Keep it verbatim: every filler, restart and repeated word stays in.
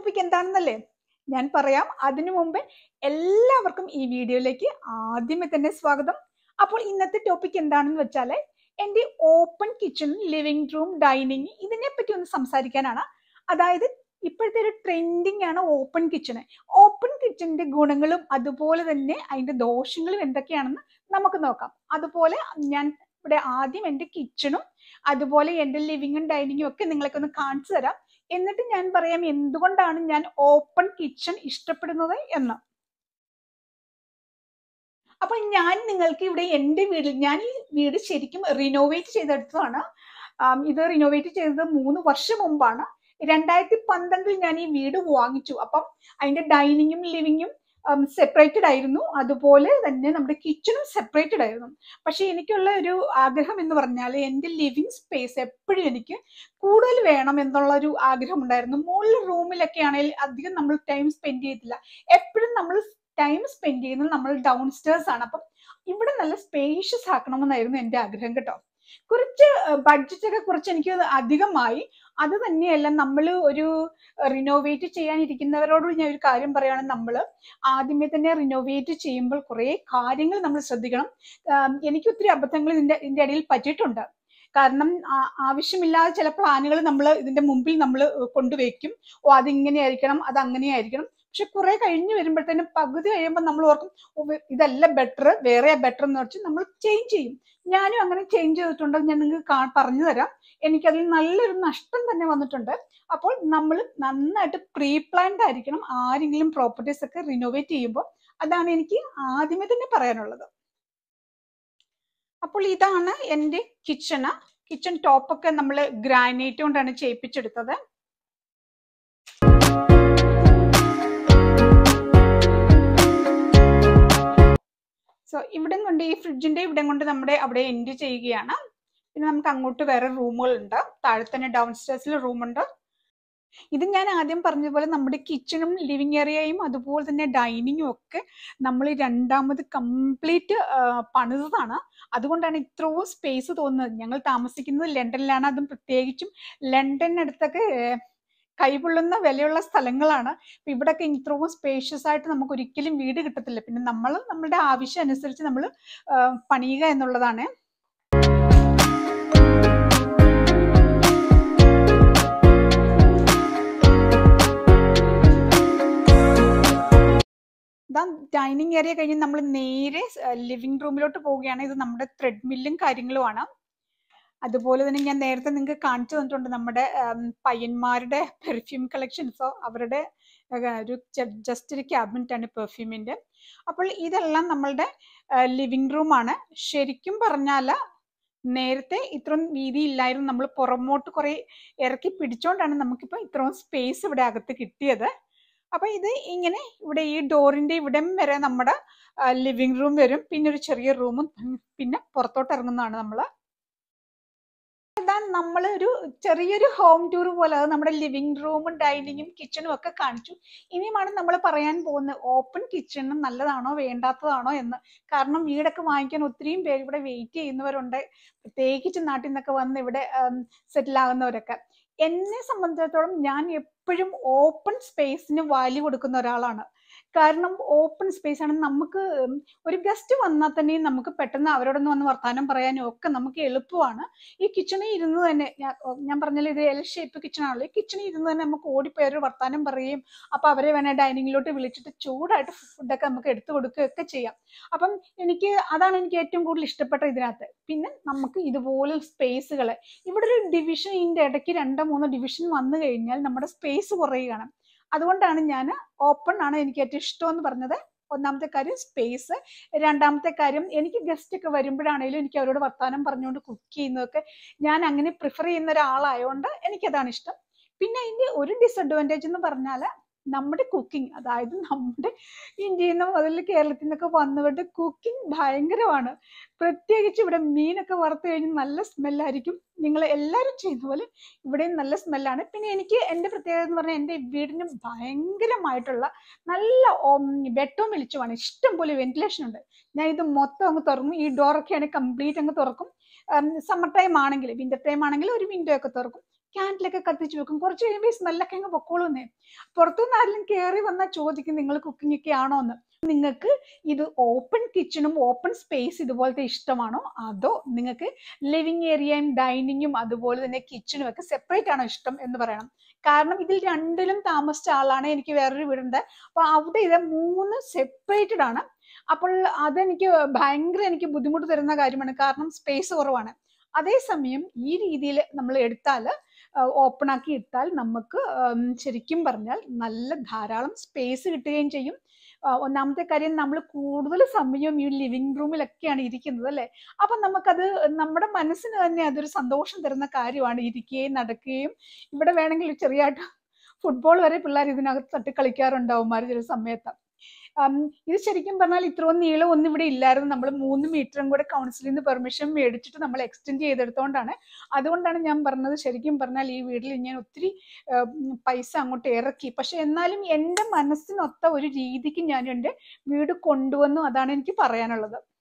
Topic എന്താണെന്നല്ലേ ഞാൻ പറയാം. അതിനു മുമ്പ് എല്ലാവർക്കും ഈ വീഡിയോയിലേക്ക് ആദ്യമേ തന്നെ സ്വാഗതം. അപ്പോൾ ഇന്നത്തെ ടോപ്പിക് എന്താണെന്ന് വെച്ചാൽ എൻ്റെ open kitchen, living room, dining ഇതിനെ പറ്റി ഒന്ന് സംസാരിക്കാനാണ്. അതായത് ഇപ്പോഴത്തെ ഒരു ട്രെൻഡിങ് ആണ് ഓപ്പൺ കിച്ചണ്. ഓപ്പൺ കിച്ചണിന്റെ ഗുണങ്ങളും അതുപോലെ തന്നെ അതിന്റെ ദോഷങ്ങളും എന്തൊക്കെയാണെന്ന് നമുക്ക് നോക്കാം. അതുപോലെ ഞാൻ ഇവിടെ ആദ്യം എൻ്റെ കിച്ചണും അതുപോലെ എൻ്റെ ലിവിങ്ങും ഡൈനിങ്ങും ഒക്കെ നിങ്ങളൊക്കെ ഒന്ന് കാണിച്ചു തരാം. എന്നിട്ട് ഞാൻ പറയാം എന്തുകൊണ്ടാണ് ഞാൻ ഓപ്പൺ കിച്ചൺ ഇഷ്ടപ്പെടുന്നത് എന്ന്. അപ്പൊ ഞാൻ നിങ്ങൾക്ക് ഇവിടെ എൻ്റെ വീട്ടിൽ, ഞാൻ ഈ വീട് ശരിക്കും റിനോവേറ്റ് ചെയ്തെടുത്തതാണ്. ഇത് റിനോവേറ്റ് ചെയ്തത് മൂന്ന് വർഷം മുമ്പാണ്. രണ്ടായിരത്തി പന്ത്രണ്ടിൽ ഞാൻ ഈ വീട് വാങ്ങിച്ചു. അപ്പം അതിന്റെ ഡൈനിങ്ങും ലിവിങ്ങും സെപ്പറേറ്റഡ് ആയിരുന്നു, അതുപോലെ തന്നെ നമ്മുടെ കിച്ചണും സെപ്പറേറ്റഡ് ആയിരുന്നു. പക്ഷെ എനിക്കുള്ള ഒരു ആഗ്രഹം എന്ന് പറഞ്ഞാൽ എൻ്റെ ലിവിങ് സ്പേസ് എപ്പോഴും എനിക്ക് കൂടുതൽ വേണം എന്നുള്ള ഒരു ആഗ്രഹം ഉണ്ടായിരുന്നു. മുകളിൽ റൂമിലൊക്കെ ആണെങ്കിൽ അധികം നമ്മൾ ടൈം സ്പെൻഡ് ചെയ്തില്ല. എപ്പോഴും നമ്മൾ ടൈം സ്പെൻഡ് ചെയ്യുന്നത് നമ്മൾ ഡൗൺ സ്റ്റേഴ്സ് ആണ്. അപ്പം ഇവിടെ നല്ല സ്പേഷ്യസ് ആക്കണമെന്നായിരുന്നു എൻ്റെ ആഗ്രഹം കേട്ടോ. കുറച്ച് ബഡ്ജറ്റ് ഒക്കെ കുറച്ച് എനിക്ക് അധികമായി. അത് തന്നെയല്ല, നമ്മൾ ഒരു റിനോവേറ്റ് ചെയ്യാനിരിക്കുന്നവരോട് ഞാൻ ഒരു കാര്യം പറയുകയാണ്, നമ്മൾ ആദ്യമേ തന്നെ റിനോവേറ്റ് ചെയ്യുമ്പോൾ കുറേ കാര്യങ്ങൾ നമ്മൾ ശ്രദ്ധിക്കണം. എനിക്ക് ഒത്തിരി അബദ്ധങ്ങൾ ഇതിന്റെ ഇതിന്റെ ഇടയിൽ പറ്റിയിട്ടുണ്ട്. കാരണം ആവശ്യമില്ലാതെ ചില പ്ലാനുകൾ നമ്മൾ ഇതിന്റെ മുമ്പിൽ നമ്മൾ കൊണ്ടുവയ്ക്കും. ഓ അതിങ്ങനെ ആയിരിക്കണം, അത് അങ്ങനെ ആയിരിക്കണം. പക്ഷെ കുറെ കഴിഞ്ഞ് വരുമ്പോഴത്തേനും പകുതി കഴിയുമ്പോൾ നമ്മൾ ഓർക്കും ഇതല്ല ബെറ്റർ, വേറെ ബെറ്റർ എന്ന് വെച്ച് നമ്മൾ ചേഞ്ച് ചെയ്യും. ഞാനും അങ്ങനെ ചേഞ്ച് ചെയ്തിട്ടുണ്ട്. ഞാൻ നിങ്ങൾക്ക് പറഞ്ഞു തരാം. എനിക്കതിൽ നല്ലൊരു നഷ്ടം തന്നെ വന്നിട്ടുണ്ട്. അപ്പോൾ നമ്മൾ നന്നായിട്ട് പ്രീ പ്ലാൻഡ് ആയിരിക്കണം ആരെങ്കിലും പ്രോപ്പർട്ടീസ് ഒക്കെ റിനോവേറ്റ് ചെയ്യുമ്പോൾ. അതാണ് എനിക്ക് ആദ്യമേ തന്നെ പറയാനുള്ളത്. അപ്പോൾ ഇതാണ് എൻ്റെ കിച്ചണ്. കിച്ചൺ ടോപ്പൊക്കെ നമ്മൾ ഗ്രാനൈറ്റ് കൊണ്ടാണ് ചെയ്യിപ്പിച്ചെടുത്തത്. സോ ഇവിടെ കൊണ്ട് ഈ ഫ്രിഡ്ജിന്റെ ഇവിടെ കൊണ്ട് നമ്മുടെ അവിടെ എൻഡ് ചെയ്യുകയാണ്. പിന്നെ നമുക്ക് അങ്ങോട്ട് വേറെ റൂമുകളുണ്ട്. താഴെ തന്നെ ഡൗൺ സ്റ്റേഴ്സിൽ റൂമുണ്ട്. ഇത് ഞാൻ ആദ്യം പറഞ്ഞതുപോലെ നമ്മുടെ കിച്ചണും ലിവിങ് ഏരിയയും അതുപോലെ തന്നെ ഡൈനിങ്ങും ഒക്കെ നമ്മൾ രണ്ടാമത് കംപ്ലീറ്റ് പണിതാണ്. അതുകൊണ്ടാണ് ഇത്രയും സ്പേസ് തോന്നുന്നത്. ഞങ്ങൾ താമസിക്കുന്നത് ലണ്ടനിലാണ്. അതും പ്രത്യേകിച്ചും ലണ്ടനടുത്തൊക്കെ കൈപൊള്ളുന്ന വിലയുള്ള സ്ഥലങ്ങളാണ്. ഇവിടെയൊക്കെ ഇത്രയും സ്പേഷ്യസ് ആയിട്ട് നമുക്ക് ഒരിക്കലും വീട് കിട്ടത്തില്ല. പിന്നെ നമ്മൾ നമ്മളുടെ ആവശ്യം അനുസരിച്ച് നമ്മൾ പണിയുക എന്നുള്ളതാണ്. ഡൈനിങ് ഏരിയ കഴിഞ്ഞ് നമ്മൾ നേരെ ലിവിംഗ് റൂമിലോട്ട് പോവുകയാണ്. ഇത് നമ്മുടെ ത്രെഡ് മില്ലും കാര്യങ്ങളുമാണ്. അതുപോലെ തന്നെ ഞാൻ നേരത്തെ നിങ്ങൾക്ക് കാണിച്ചു തന്നിട്ടുണ്ട് നമ്മുടെ പയ്യന്മാരുടെ പെർഫ്യൂം കളക്ഷൻസോ അവരുടെ ഒരു ജസ്റ്റ് ഒരു ക്യാബിനറ്റ് ആണ് പെർഫ്യൂമിന്റെ. അപ്പോൾ ഇതെല്ലാം നമ്മളുടെ ലിവിംഗ് റൂമാണ്. ശരിക്കും പറഞ്ഞാൽ നേരത്തെ ഇത്രയും വീതി ഇല്ലായിരുന്നു. നമ്മൾ പുറമോട്ട് കുറെ ഇറക്കി പിടിച്ചോണ്ടാണ് നമുക്കിപ്പോൾ ഇത്രയും സ്പേസ് ഇവിടെ അകത്ത് കിട്ടിയത്. അപ്പൊ ഇത് ഇങ്ങനെ ഇവിടെ ഈ ഡോറിന്റെ ഇവിടം വരെ നമ്മുടെ ലിവിംഗ് റൂം വരും. പിന്നെ ഒരു ചെറിയ റൂമും പിന്നെ പുറത്തോട്ട് ഇറങ്ങുന്നതാണ് നമ്മള്. നമ്മൾ ഒരു ചെറിയൊരു ഹോം ടൂർ പോലെ അത് നമ്മുടെ ലിവിംഗ് റൂമും ഡൈനിങ്ങും കിച്ചണും ഒക്കെ കാണിച്ചു. ഇനിയുമാണ് നമ്മൾ പറയാൻ പോകുന്നത് ഓപ്പൺ കിച്ചണും നല്ലതാണോ വേണ്ടാത്തതാണോ എന്ന്. കാരണം വീടൊക്കെ വാങ്ങിക്കാൻ ഒത്തിരിയും പേര് ഇവിടെ വെയിറ്റ് ചെയ്യുന്നവരുണ്ട്, പ്രത്യേകിച്ച് നാട്ടിൽ നിന്നൊക്കെ വന്ന് ഇവിടെ സെറ്റിൽ ആകുന്നവരൊക്കെ. എന്നെ സംബന്ധിച്ചിടത്തോളം ഞാൻ എപ്പോഴും ഓപ്പൺ സ്പേസിന് വാല്യൂ കൊടുക്കുന്ന ഒരാളാണ്. കാരണം ഓപ്പൺ സ്പേസ് ആണ്. നമുക്ക് ഒരു ഗസ്റ്റ് വന്നാൽ തന്നെ നമുക്ക് പെട്ടെന്ന് അവരോടൊന്ന് വന്ന് വർത്താനം പറയാനും ഒക്കെ നമുക്ക് എളുപ്പമാണ്. ഈ കിച്ചണിൽ ഇരുന്ന് തന്നെ ഞാൻ പറഞ്ഞാൽ ഇത് എൽ ഷേപ്പ് കിച്ചൺ ആണല്ലോ. ഈ കിച്ചണിൽ ഇരുന്ന് തന്നെ നമുക്ക് ഓടിപ്പോയൊരു വർത്താനം പറയുകയും അപ്പൊ അവരെ വേണേൽ ഡൈനിങ്ങിലോട്ട് വിളിച്ചിട്ട് ചൂടായിട്ട് ഫുഡൊക്കെ നമുക്ക് എടുത്തു കൊടുക്കുകയൊക്കെ ചെയ്യാം. അപ്പം എനിക്ക് അതാണ് എനിക്ക് ഏറ്റവും കൂടുതൽ ഇഷ്ടപ്പെട്ട ഇതിനകത്ത്. പിന്നെ നമുക്ക് ഇതുപോലെ സ്പേസുകൾ ഇവിടെ ഒരു ഡിവിഷൻ ഇതിന്റെ ഇടയ്ക്ക് രണ്ടോ മൂന്നോ ഡിവിഷൻ വന്നു കഴിഞ്ഞാൽ നമ്മുടെ സ്പേസ് കുറയുകയാണ്. അതുകൊണ്ടാണ് ഞാൻ ഓപ്പൺ ആണ് എനിക്ക് ഏറ്റവും ഇഷ്ടം എന്ന് പറഞ്ഞത്. ഒന്നാമത്തെ കാര്യം സ്പേസ്, രണ്ടാമത്തെ കാര്യം എനിക്ക് ഗസ്റ്റ് ഒക്കെ വരുമ്പോഴാണെങ്കിലും എനിക്ക് അവരോട് വർത്താനം പറഞ്ഞുകൊണ്ട് കുക്ക് ചെയ്യുന്നതൊക്കെ ഞാൻ അങ്ങനെ പ്രിഫർ ചെയ്യുന്ന ഒരാളായതുകൊണ്ട് എനിക്കതാണ് ഇഷ്ടം. പിന്നെ അതിന്റെ ഒരു ഡിസഡ്വാൻറ്റേജ് എന്ന് പറഞ്ഞാൽ നമ്മുടെ കുക്കിംഗ്, അതായത് നമ്മുടെ ഇന്ത്യയിൽ നിന്ന് മുതൽ കേരളത്തിൽ നിന്നൊക്കെ വന്നുകൊണ്ട് കുക്കിംഗ് ഭയങ്കരമാണ്. പ്രത്യേകിച്ച് ഇവിടെ മീനൊക്കെ വറുത്ത് കഴിഞ്ഞ് നല്ല സ്മെല്ലായിരിക്കും. നിങ്ങൾ എല്ലാവരും ചെയ്യുന്ന പോലെ ഇവിടെയും നല്ല സ്മെല്ലാണ്. പിന്നെ എനിക്ക് എൻ്റെ പ്രത്യേകത എന്ന് പറഞ്ഞാൽ എൻ്റെ വീടിന് ഭയങ്കരമായിട്ടുള്ള നല്ല വെട്ടവും വെളിച്ചമാണ്. ഇഷ്ടം പോലെ വെന്റിലേഷൻ ഉണ്ട്. ഞാൻ ഇത് മൊത്തം അങ്ങ് തുറക്കും. ഈ ഡോറൊക്കെയാണ് കംപ്ലീറ്റ് അങ്ങ് തുറക്കും. സമ്മർ ടൈം ആണെങ്കിൽ, വിന്റർ ടൈം ആണെങ്കിൽ ഒരു വിൻഡോ ഒക്കെ തുറക്കും. ക്യാൻഡിലൊക്കെ കത്തിച്ച് വെക്കും. കുറച്ച് കഴിയുമ്പോൾ ഈ സ്മെല്ലൊക്കെ അങ്ങ് പൊക്കോളൂന്നേ. പുറത്തുനിന്ന് ആരെങ്കിലും കയറി വന്നാൽ ചോദിക്കും നിങ്ങൾ കുക്കിംഗ് ഒക്കെ ആണോ എന്ന്. നിങ്ങൾക്ക് ഇത് ഓപ്പൺ കിച്ചണും ഓപ്പൺ സ്പേസ് ഇതുപോലത്തെ ഇഷ്ടമാണോ, അതോ നിങ്ങൾക്ക് ലിവിങ് ഏരിയയും ഡൈനിങ്ങും അതുപോലെ തന്നെ കിച്ചണും ഒക്കെ സെപ്പറേറ്റ് ആണോ ഇഷ്ടം എന്ന് പറയണം. കാരണം ഇതിൽ രണ്ടിലും താമസിച്ച ആളാണ്. എനിക്ക് വേറൊരു വീടുണ്ട്, അപ്പൊ അവിടെ ഇത് മൂന്ന് സെപ്പറേറ്റഡ് ആണ്. അപ്പോൾ അതെനിക്ക് ഭയങ്കര എനിക്ക് ബുദ്ധിമുട്ട് തരുന്ന കാര്യമാണ്, കാരണം സ്പേസ് കുറവാണ്. അതേസമയം ഈ രീതിയിൽ നമ്മൾ എടുത്താൽ, ഓപ്പൺ ആക്കി ഇട്ടാൽ നമുക്ക് ശരിക്കും പറഞ്ഞാൽ നല്ല ധാരാളം സ്പേസ് കിട്ടുകയും ചെയ്യും. ഒന്നാമത്തെ കാര്യം, നമ്മൾ കൂടുതൽ സമയം ഈ ലിവിങ് റൂമിലൊക്കെയാണ് ഇരിക്കുന്നത് അല്ലേ. അപ്പൊ നമുക്കത് നമ്മുടെ മനസ്സിന് തന്നെ അതൊരു സന്തോഷം തരുന്ന കാര്യമാണ്. ഇരിക്കുകയും നടക്കുകയും, ഇവിടെ വേണമെങ്കിൽ ചെറിയായിട്ട് ഫുട്ബോൾ വരെ പിള്ളേർ ഇതിനകത്ത് തട്ടി കളിക്കാറുണ്ടാവും ചില സമയത്ത്. ഇത് ശരിക്കും പറഞ്ഞാൽ ഇത്രയും നീളം ഒന്നും ഇവിടെ ഇല്ലായിരുന്നു. നമ്മൾ മൂന്ന് മീറ്ററും കൂടെ കൗൺസിലിൽ നിന്ന് പെർമിഷൻ മേടിച്ചിട്ട് നമ്മൾ എക്സ്റ്റെൻഡ് ചെയ്തെടുത്തോണ്ടാണ്. അതുകൊണ്ടാണ് ഞാൻ പറഞ്ഞത്, ശരിക്കും പറഞ്ഞാൽ ഈ വീട്ടിൽ ഞാൻ ഒത്തിരി പൈസ അങ്ങോട്ട് ഇറക്കി, പക്ഷെ എന്നാലും എൻ്റെ മനസ്സിനൊത്ത ഒരു രീതിക്ക് ഞാൻ എൻ്റെ വീട് കൊണ്ടുവന്നു. അതാണ് എനിക്ക് പറയാനുള്ളത്.